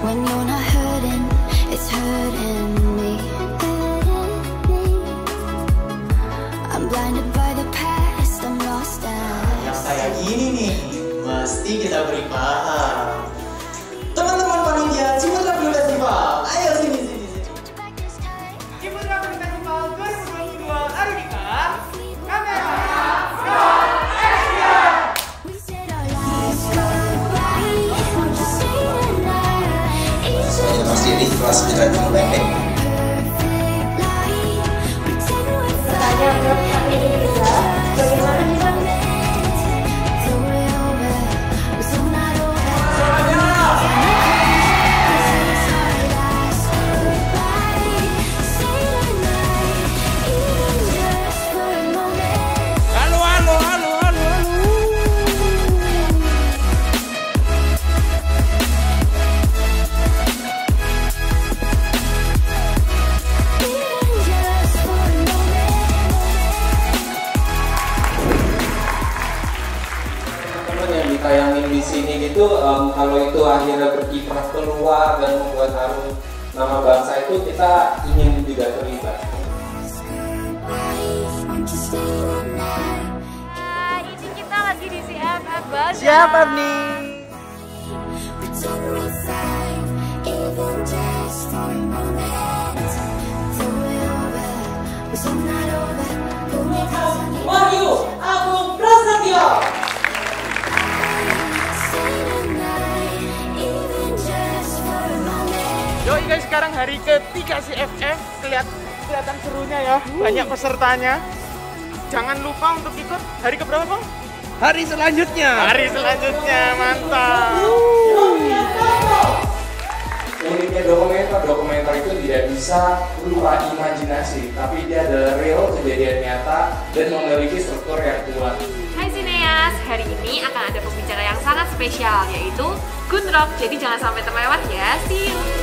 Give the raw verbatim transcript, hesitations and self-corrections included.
When you're not hurting, it's hurting me. I'm blinded by the past, I'm lost and Yang kayak gini nih, mesti kita beri paham. Teman-teman panitia Ciputra Pemuda Festival, ayo sini sini sini. Ciputra Pemuda Festival dua ribu dua puluh dua Arika, kamera, roll, action! Soalnya pasti ini kelas kita cuma pendek. Pertanyaan buat kali ini juga, bagaimana kita tayangin di sini gitu, um, kalau itu akhirnya berkiprah keluar dan membuat harum nama bangsa itu, kita ingin juga terlibat. Nah, ini kita lagi di C F F Bazar. Siapa nih? Wahyu Agung Prasetyo. Yoi guys, sekarang hari ketiga C F F, Kelihat, kelihatan serunya ya, banyak pesertanya. Jangan lupa untuk ikut hari keberapa Bang? Hari selanjutnya. Hari selanjutnya, mantap. Uniknya dokumenter, dokumenter itu tidak bisa berupa imajinasi, tapi dia adalah real, kejadian nyata, dan memiliki struktur yang kuat. Hai Sineas, hari ini akan ada pembicara yang sangat spesial, yaitu Gunrok. Jadi jangan sampai terlewat ya. See you.